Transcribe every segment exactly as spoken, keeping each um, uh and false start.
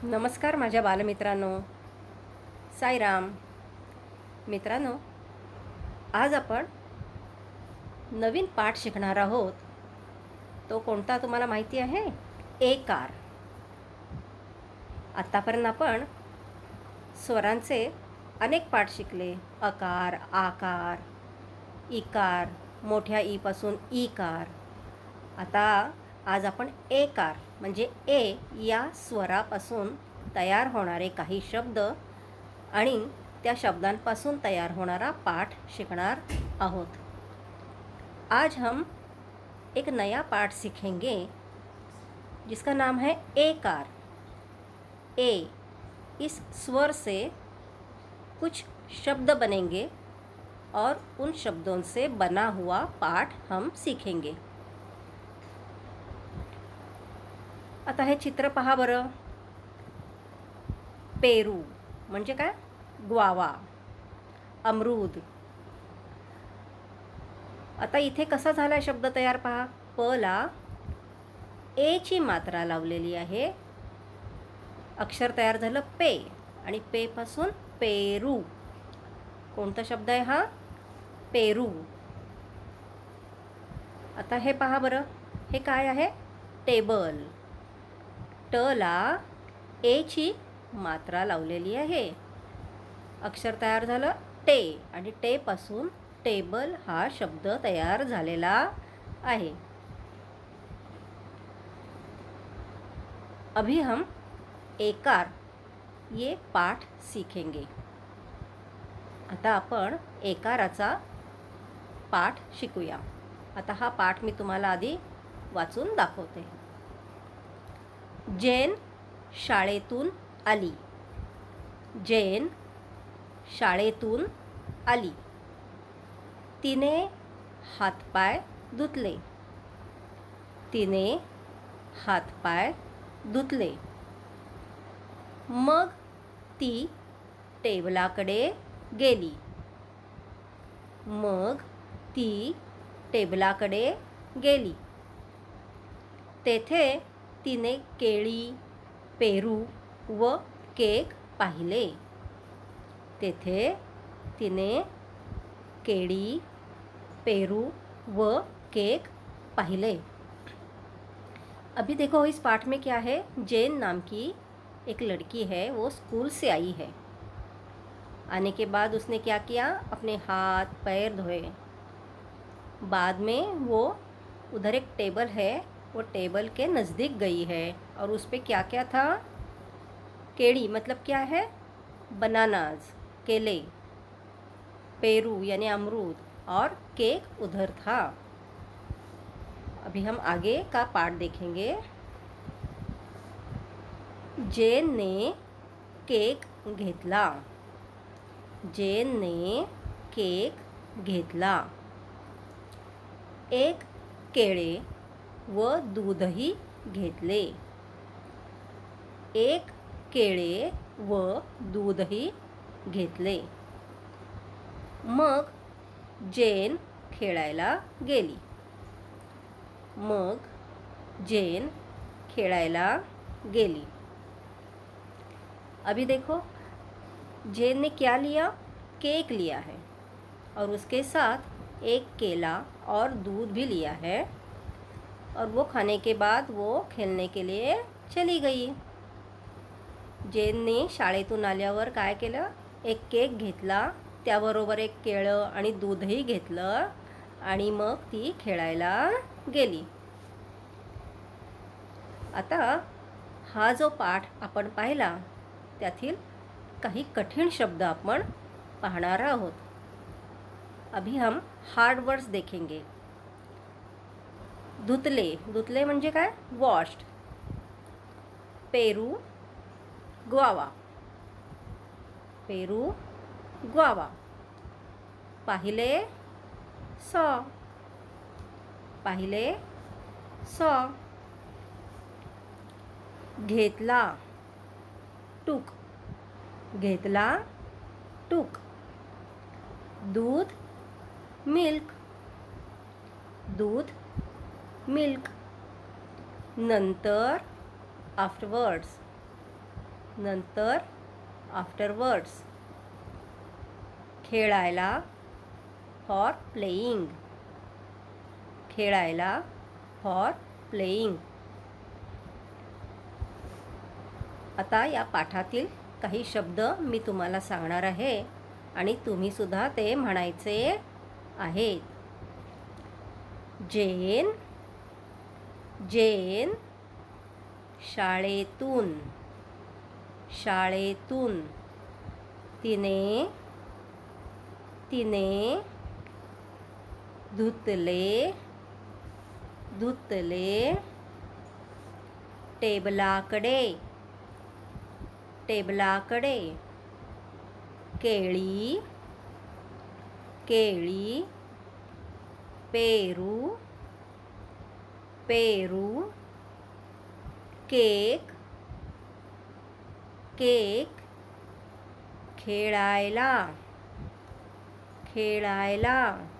नमस्कार माझ्या बालमित्रांनो, साईराम. मित्रांनो, आज आपण नवीन पाठ शिकणार आहोत. तो कोणता तुम्हाला माहिती आहे? एकार. आतापर्यंत आपण स्वरांचे अनेक पाठ शिकले. अकार, आकार, इकार, मोठ्या ई पासून ईकार. आता आज आपण एकार म्हणजे ए या स्वरापासून तयार होणारे काही शब्द आणि त्या शब्दांपासून तयार होणारा पाठ शिकणार आहोत. आज हम एक नया पाठ सीखेंगे जिसका नाम है एकार. ए, इस स्वर से कुछ शब्द बनेंगे और उन शब्दों से बना हुआ पाठ हम सीखेंगे. आता हे चित्र पहा बरं. पेरू म्हणजे काय? ग्वावा, अमरूद. आता इथे कसा झाला शब्द तयार पहा. प ला ए ची मात्रा लावलेली आहे. अक्षर तयार झालं पे आणि पे पासून पेरू. कोणता शब्द आहे हा? पेरू. आता हे पहा बरं. हे काय आहे? टेबल. ट ला ए ची मात्रा लावलेली आहे. अक्षर तयार झालं टे आणि टे पासून टेबल हा शब्द तयार झालेला आहे. अभी हम एकार ये पाठ सीखेंगे. आता आपण एकाराचा पाठ शिकूया. आता हा पाठ मी तुम्हाला आधी वाचून दाखवते. जैन शाळेतून आली. जैन शाळेतून आली. तिने हातपाय धुतले. तिने हातपाय धुतले. मग ती टेबलाकडे गेली. मग ती टेबलाकडे गेली. तेथे तिने केळी, पेरू व केक पाहिले. तेथे तिने केळी, पेरू व केक पाहिले. अभी देखो इस पाठ में क्या है. जैन नाम की एक लड़की है. वो स्कूल से आई है. आने के बाद उसने क्या किया? अपने हाथ पैर धोए. बाद में वो उधर एक टेबल है, वो टेबल के नज़दीक गई है और उस पे क्या क्या था? केड़ी मतलब क्या है? बनानाज, केले. पेरू यानी अमरूद और केक उधर था. अभी हम आगे का पाठ देखेंगे. जैन ने केक घेतला. जैन ने केक घेतला. एक केळे व दूधही घेतले. एक केळे व दूधही घेतले. मग जैन खेळायला गेली. मग जैन खेळायला गेली. अभी देखो जैन ने क्या लिया? केक लिया है और उसके साथ एक केला और दूध भी लिया है और वो खाने के बाद वो खेलने के लिए चली गई. जैनने शाळेतून आल्यावर काय केलं? एक केक घेतला, त्याबरोबर एक केळं आणि दूधही घेतलं आणि मग ती खेळायला गेली. आता हा जो पाठ आपण पाहिला त्यातील काही कठीण शब्द आपण पाहणार आहोत. अभी हम हार्ड वर्ड्स देखेंगे. धुतले. धुतले म्हणजे काय? वॉश्ड. पेरू, ग्वावा. पेरू, ग्वावा. पाहिले, सॉ. पाहिले, सॉ. घेतला, टूक. घेतला, टूक. दूध, मिल्क. दूध, मिल्क. नंतर आफ्टरवर्ड्स. नंतर आफ्टरवर्ड्स. खेळायला फॉर प्लेइंग. खेळायला फॉर प्लेइंग. आता या पाठातील काही शब्द मी तुम्हाला सांगणार आहे आणि तुम्ही सुद्धा ते म्हणायचे आहेत. जेन. जेन. शाळेतून. शाळेतून. तिने. तिने. धुतले. धुतले. टेबलाकडे. टेबलाकडे. केळी. केळी. पेरू. पेरू. केक. केक. खेळायला. खेळायला.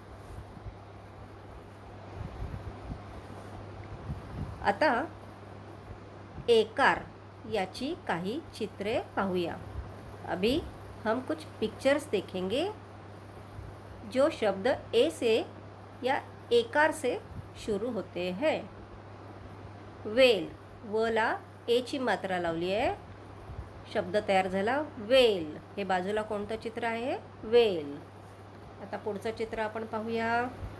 आता एकार याची काही चित्रे पाहूया. अभी हम कुछ पिक्चर्स देखेंगे. जो शब्द ए से या एकार से शुरू होते हैं. वेल. व ला ए ची मात्रा लावली आहे. शब्द तयार झाला वेल. हे बाजूला कोणतं चित्र आहे? वेल. आता पुढचं चित्र आपण पाहूया.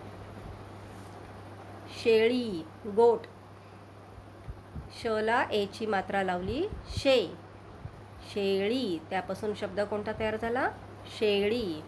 शेळी. गोट. श ला ए ची मात्रा लावली. शे. शेळी. त्यापासून शब्द कोणता तयार झाला? शेळी.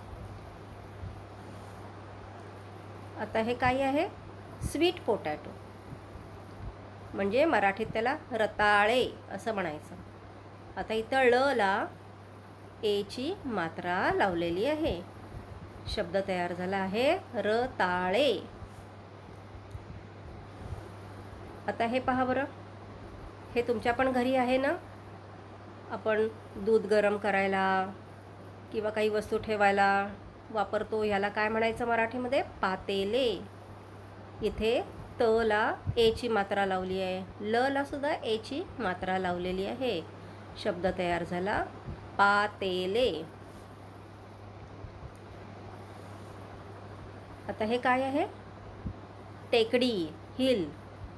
आता हे काय आहे? Sweet potato. म्हणजे मराठीत त्याला रताळे असं म्हणायचं. आता इथं ळ ला ए ची मात्रा लावलेली आहे. शब्द तयार झाला आहे रताळे. आता हे पहा बरं. हे तुमच्या पण घरी आहे ना. आपण दूध गरम करायला किंवा काही वस्तू ठेवायला वापरतो. ह्याला काय म्हणायचं मराठीमध्ये? पातेले. इथे त ला ए ची मात्रा लावली आहे. ल ला सुद्धा ए ची मात्रा लावलेली आहे. शब्द तयार झाला पातेले. आता हे काय आहे? टेकडी. हिल.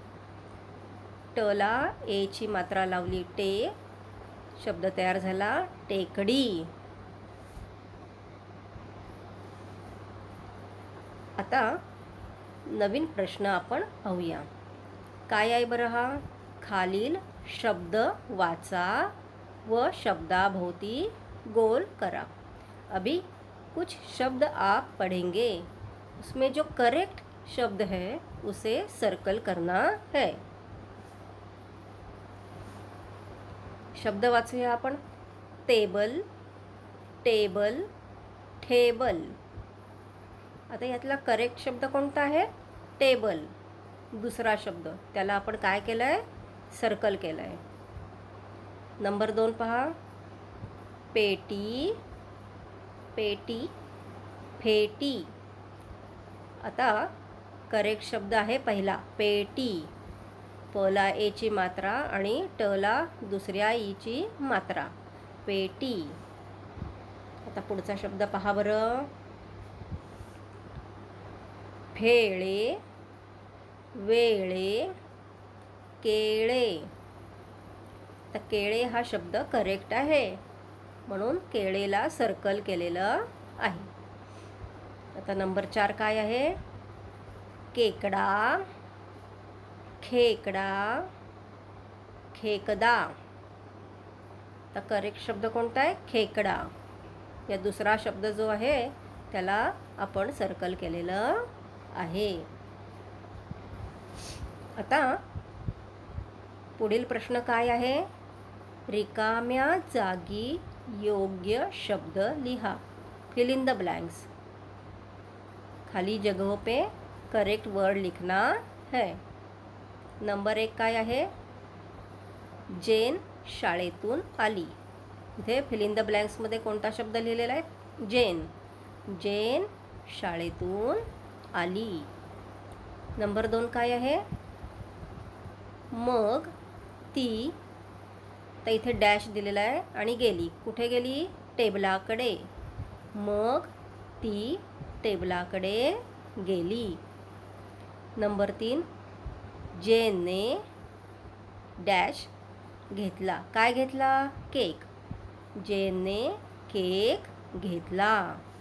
ट ला ए ची मात्रा लावली. टे. शब्द तयार झाला टेकडी. आता नवीन प्रश्न आपण पाहूया. काय आहे बरं हा? खालील शब्द वाचा व शब्दाभोवती गोल करा. अभी कुछ शब्द आप पढ़ेंगे. उसमें जो करेक्ट शब्द है उसे सर्कल करना है. शब्द वाचूया आपण. टेबल. टेबल. ठेबल. आता यातला करेक्ट शब्द कोणता आहे? टेबल. दुसरा शब्द त्याला आपण काय केलं आहे? सर्कल केलं आहे. नंबर दोन पहा. पेटी. पेटी. फेटी. आता करेक्ट शब्द आहे पहिला पेटी. प ला ए ची मात्रा आणि ट ला दुसऱ्या ई ची मात्रा. पेटी. आता पुढचा शब्द पहा बरं. फेळे. वेळे. केळे. तर केळे हा शब्द करेक्ट आहे म्हणून केळेला सर्कल केलेलं आहे. आता नंबर चार काय आहे? केकडा. खेकडा. खेकदा. तर करेक्ट शब्द कोणता आहे? खेकडा. या दुसरा शब्द जो आहे त्याला आपण सर्कल केलेलं आहे. आता पुढील प्रश्न काय आहे? रिकाम्या जागी योग्य शब्द लिहा. Fill in the blanks. खाली जगहों पे करेक्ट वर्ड लिखना है. नंबर एक काय आहे? जेन शाळेतून आली. इथे फिल इन द ब्लँक्समध्ये कोणता शब्द लिहिलेला आहे? जेन. जेन शाळेतून आली. नंबर दोन काय आहे? मग ती तर इथे डॅश दिलेला आहे आणि गेली. कुठे गेली? टेबलाकडे. मग ती टेबलाकडे गेली. नंबर तीन, जेनने डॅश घेतला. काय घेतला? केक. जेनने केक घेतला.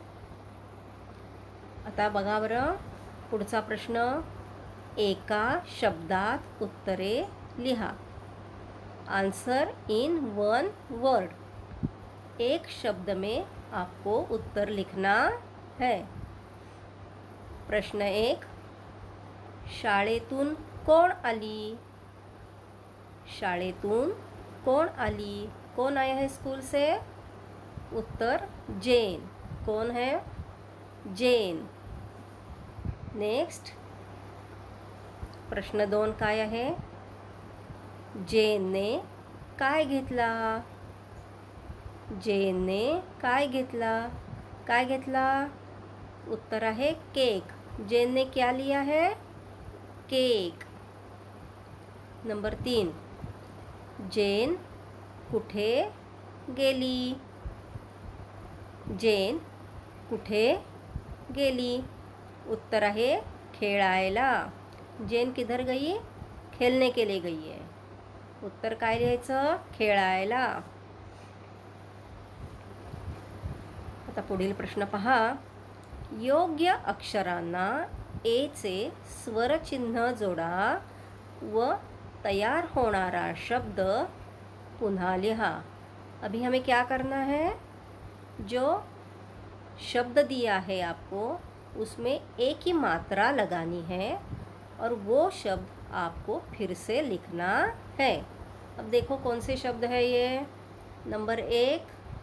आता बघा बरं पुढचा प्रश्न. एका शब्दात उत्तरे लिहा. Answer in one word. एक शब्द में आपको उत्तर लिखना है. प्रश्न एक, शाळेतून कोण आली? शाळेतून कोण आली? कौन आया है स्कूल से? उत्तर जेन. कौन है? जेन. नेक्स्ट प्रश्न दोन काय आहे? जेनने काय घेतला? जेनने काय घेतला? काय घेतला? उत्तर आहे केक. जेन ने क्या लिया है? केक. नंबर तीन, जेन कुठे गेली? जेन कुठे गेली? उत्तर आहे खेळायला. जेन किधर गई? खेलने के लिए गई है. उत्तर काय लिहायचं? खेळायला. आता पुढील प्रश्न पहा. योग्य अक्षरांना ए चे स्वरचिन्ह जोडा व तैयार होनारा शब्द पुनः लिहा. अभी हमें क्या करना है? जो शब्द दिया है आपको उसमें एक ही मात्रा लगानी है और वो शब्द आपको फिर से लिखना है. अब देखो कौन से शब्द है ये. नंबर एक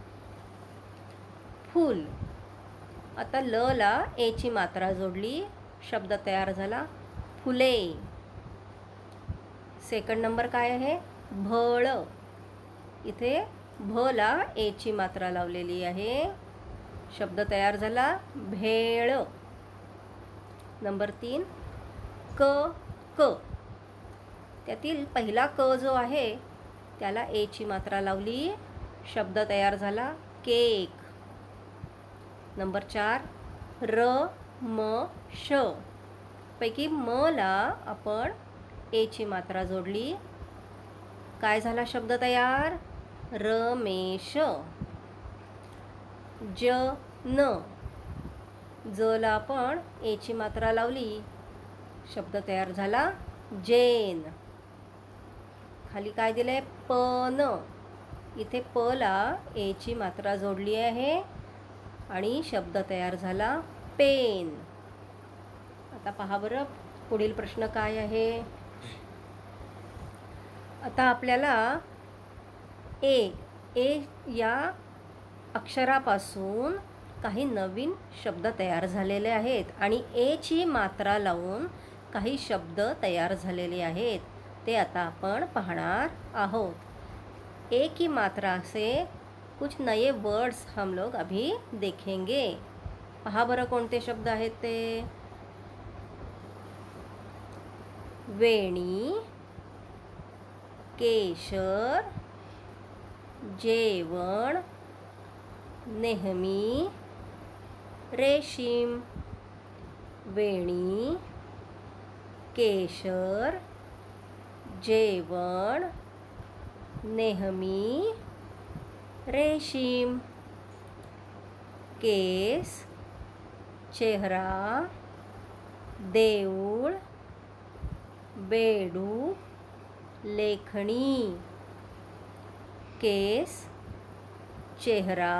फूल. आता ल ला ए ची मात्रा जोडली, शब्द तयार झाला फुले. सेकंड नंबर काय आहे? भळ. इथे भ ला ए ची मात्रा लावलेली आहे, शब्द तयार झाला भेळ. नंबर तीन क क. त्यातील पहिला क जो आहे त्याला ए ची मात्रा लावली, शब्द तयार झाला केक. नंबर चार र म श. पैकी म ला आपण ए ची मात्रा जोडली, काय झाला शब्द तयार? रमेश. ज न. ज ला आपण ए ची मात्रा लावली, शब्द तयार झाला जेन. खाली काय दिलंय? पन. इथे प ला ए ची मात्रा जोडली आहे आणि शब्द तयार झाला पेन. आता पहा बरं पुढील प्रश्न काय आहे. आता आपल्याला ए ए या अक्षरापासून काही नवीन शब्द तयार झालेले आहेत आणि ए ची मात्रा लावून काही शब्द तयार झालेले आहेत, ते आता आपण पाहणार आहोत. ए की मात्रा से कुछ नए वर्ड्स हम लोग अभी देखेंगे. पहा बरं कोणते शब्द आहेत ते. वेणी, केशर, जेवण, नेहमी, रेशीम. वेणी, केशर, जेवण, नेहमी, रेशीम. केस, चेहरा, देऊळ, बेडूक, लेखणी. केस, चेहरा,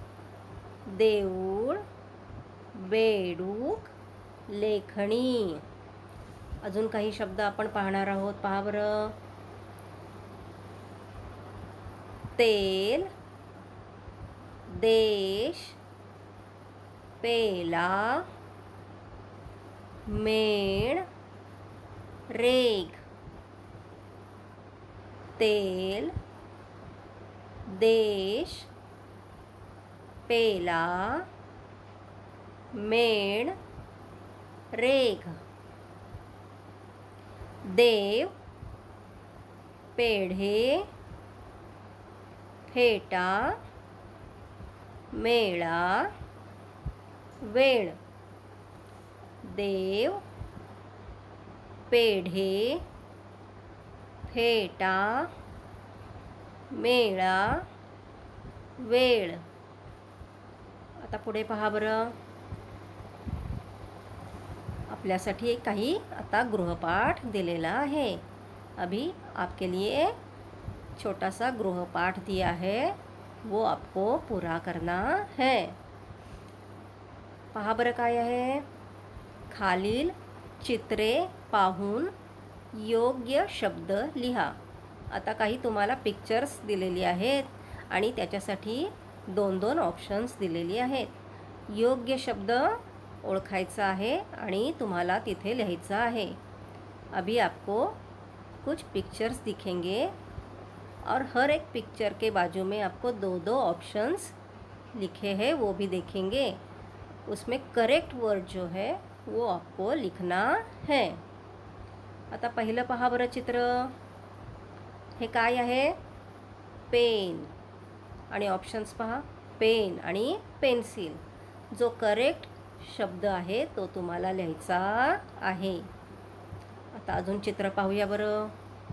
देऊळ, बेडूक, लेखणी. अजून काही शब्द आपण पाहणार आहोत. पहा बरं. तेल, देश, पेला, मेण, रेग. तेल, देश, पेला, मेण, रेग. देव, पेढे, फेटा मेळा वेळ देव पेढे फेटा मेळा वेळ. आता पुढे पहा बरं. आपल्यासाठी एक काही आता गृहपाठ दिलेला आहे. अभी आपके लिए छोटा सा गृहपाठ दिया है, वो आपको पूरा करना है. पहा बरं काय आहे. खालील चित्रे पाहून योग्य शब्द लिहा. आता काही तुम्हाला पिक्चर्स दिलेली आहेत आणि त्याच्यासाठी दोन दोन ऑप्शन्स दिलेली आहेत. योग्य शब्द ओळखायचा आहे आणि तुम्हाला तिथे लिहायचं आहे. अभी आपको कुछ पिक्चर्स दिखेंगे और हर एक पिक्चर के बाजू में आपको दो दो ऑप्शंस लिखे हैं, वो भी देखेंगे. उसमें करेक्ट वर्ड जो है वो आपको लिखना है. आता पहिलं पहा बरं चित्र. हे काय आहे. पेन आणि ऑप्शन्स पहा. पेन आणि पेन्सिल. जो करेक्ट शब्द आहे तो तुम्हाला लिहायचा आहे. आता अजून चित्र पाहूया बरं.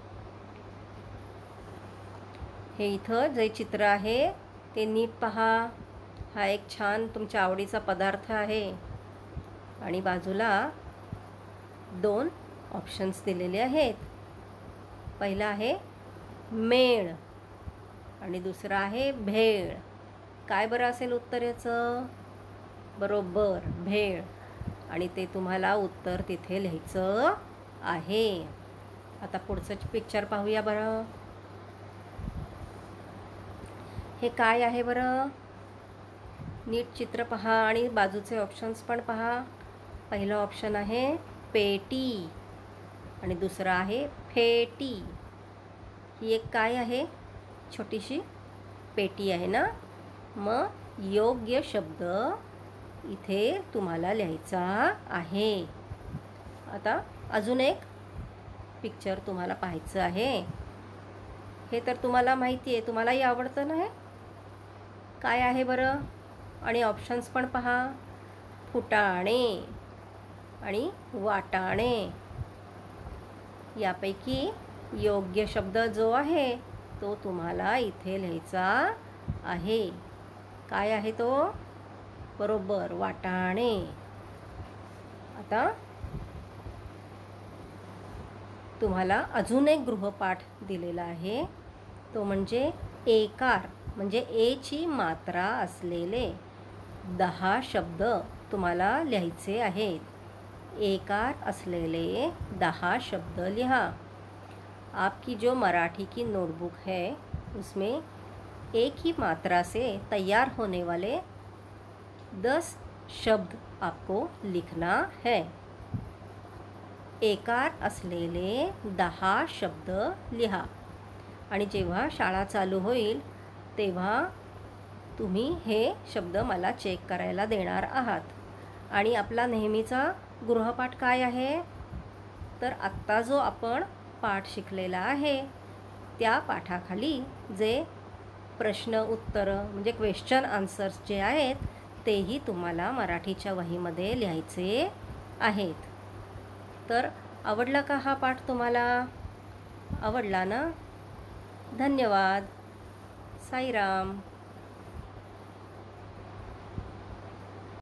हे इथं जे चित्र आहे ते नीट पहा. हा एक छान तुमच्या आवडीचा पदार्थ आहे आणि बाजूला दोन ऑप्शन्स दिलेले आहेत. पहिला आहे मेळ आणि दुसरा आहे भेळ. काय बरं असेल उत्तर याचं. बरोबर भेळ. आणि ते तुम्हाला उत्तर तिथे लिहायचं आहे. आता पुढचं पिक्चर पाहूया बरं. हे काय आहे बरं. नीट चित्र पहा आणि बाजूचे ऑप्शन्स पण पहा. पहिलं ऑप्शन आहे पेटी आणि दुसरं आहे फेटी. ही एक काय आहे. छोटीशी पेटी आहे ना. मग योग्य शब्द इथे तुम्हाला लिहायचा आहे. आता अजून एक पिक्चर तुम्हाला पाहायचं आहे. हे तर तुम्हाला माहिती आहे, तुम्हालाही आवडतं ना हे. काय आहे बरं आणि ऑप्शन्स पण पहा. फुटाणे आणि वाटाणे. यापैकी योग्य शब्द जो आहे तो तुम्हाला इथे लिहायचा आहे. काय आहे तो. बरोबर वाटाणे. आता तुम्हाला अजून एक गृहपाठ दिलेला आहे. तो म्हणजे एकार म्हणजे एची मात्रा असलेले दहा शब्द तुम्हाला लिहायचे आहेत. एकार असलेले दहा शब्द लिहा. आपकी जो मराठी की नोटबुक है उसमें एक ही मात्रा से तैयार होने वाले दस शब्द आपको लिखना है. एकार असलेले दहा शब्द लिहा. आणि जेव्हा शाळा चालू होईल तेव्हा तुम्ही हे शब्द मला चेक करायला देणार आहात. आणि आपला नेहमीचा गृहपाठ काय आहे. तर आत्ता जो आपण पाठ शिकलेला आहे त्या पाठाखाली जे प्रश्न उत्तरं म्हणजे क्वेश्चन आन्सर्स जे आहेत तेही तुम्हाला मराठीच्या वहीमध्ये लिहायचे आहेत. तर आवडला का हा पाठ तुम्हाला. आवडला ना. धन्यवाद. साईराम.